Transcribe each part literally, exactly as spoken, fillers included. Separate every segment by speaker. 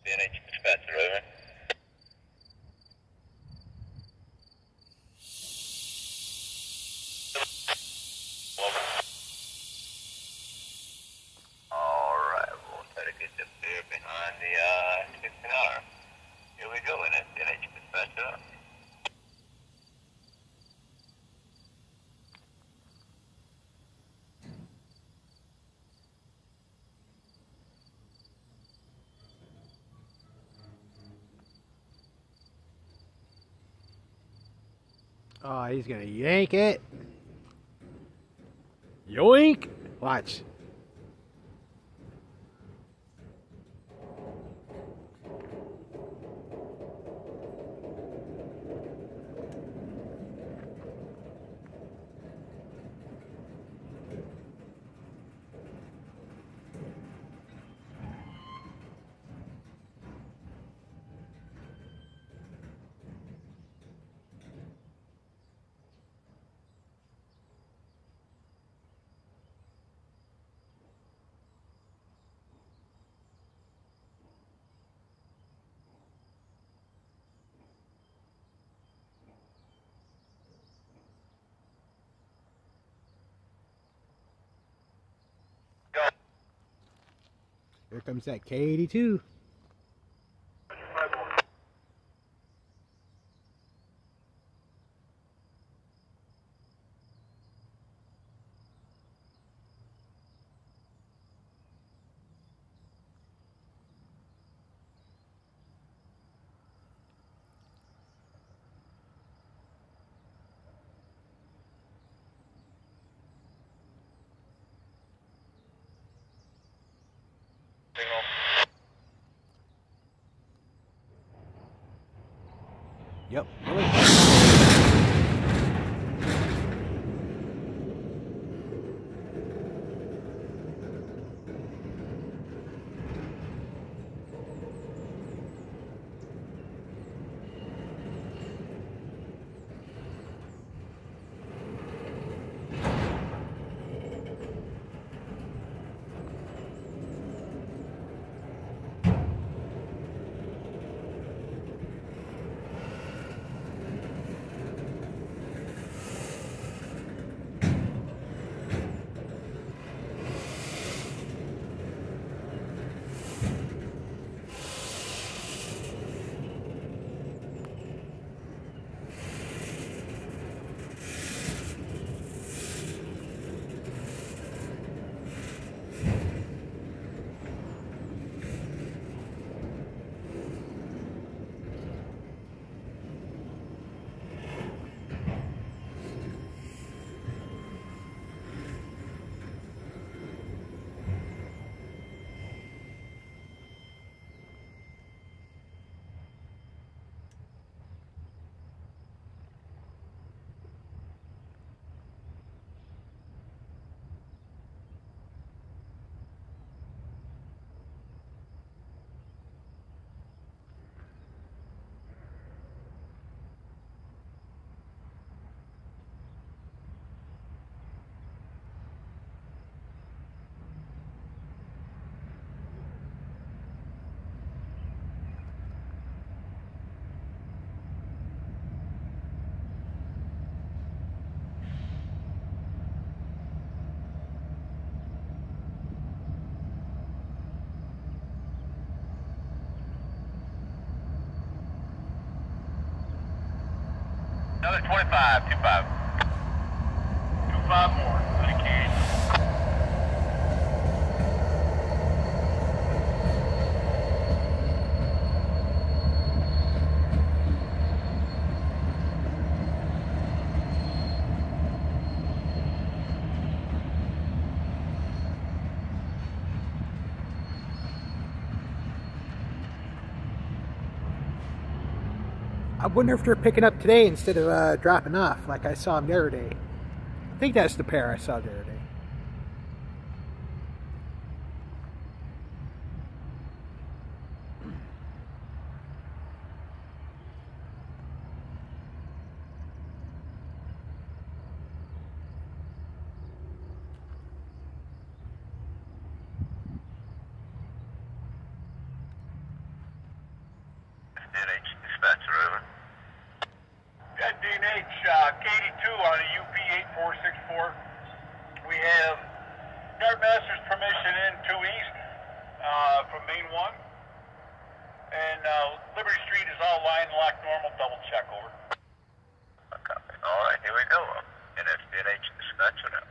Speaker 1: N H dispatcher, over. Alright, we'll try to get up there behind the uh, sixteen R. Here we go, N H dispatcher.
Speaker 2: Oh, he's gonna yank it. Yoink! Watch. Here comes that K eighty-two. Yep.
Speaker 1: Another twenty-five, two five. two five more, thank you.
Speaker 2: I wonder if they're picking up today instead of uh, dropping off like I saw them the other day. I think that's the pair I saw the other day.
Speaker 3: main one. And uh, Liberty Street is all line locked normal, double check, over.
Speaker 1: Copy. All right, here we go. N S D N H dispatcher now.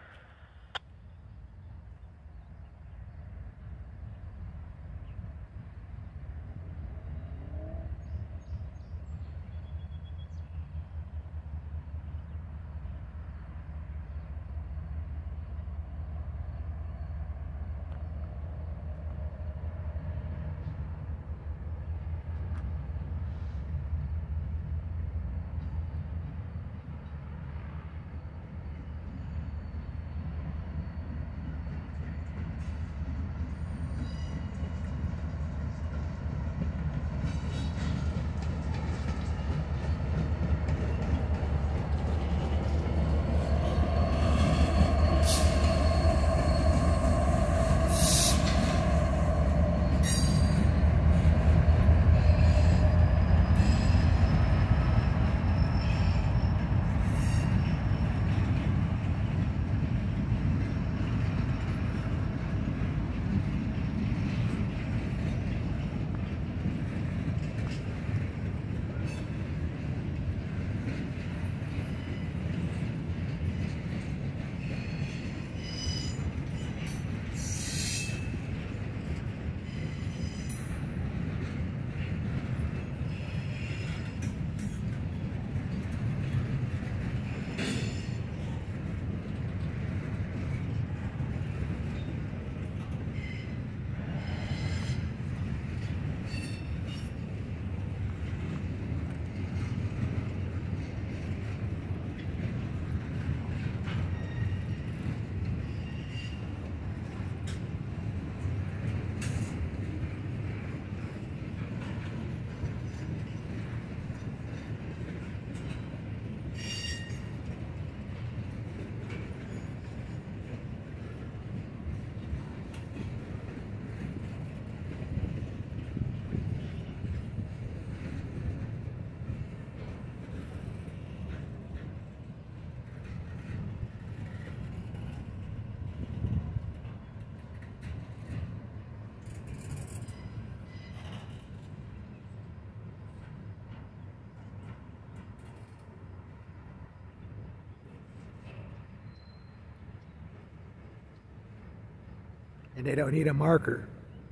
Speaker 2: And they don't need a marker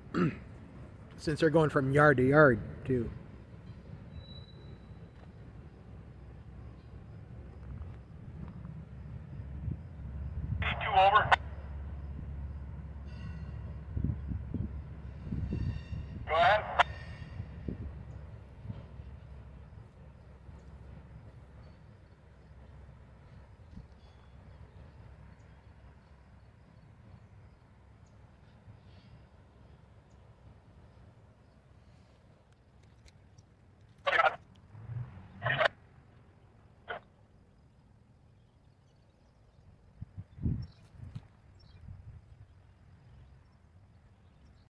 Speaker 2: since they're going from yard to yard too.
Speaker 3: K eighty-two over.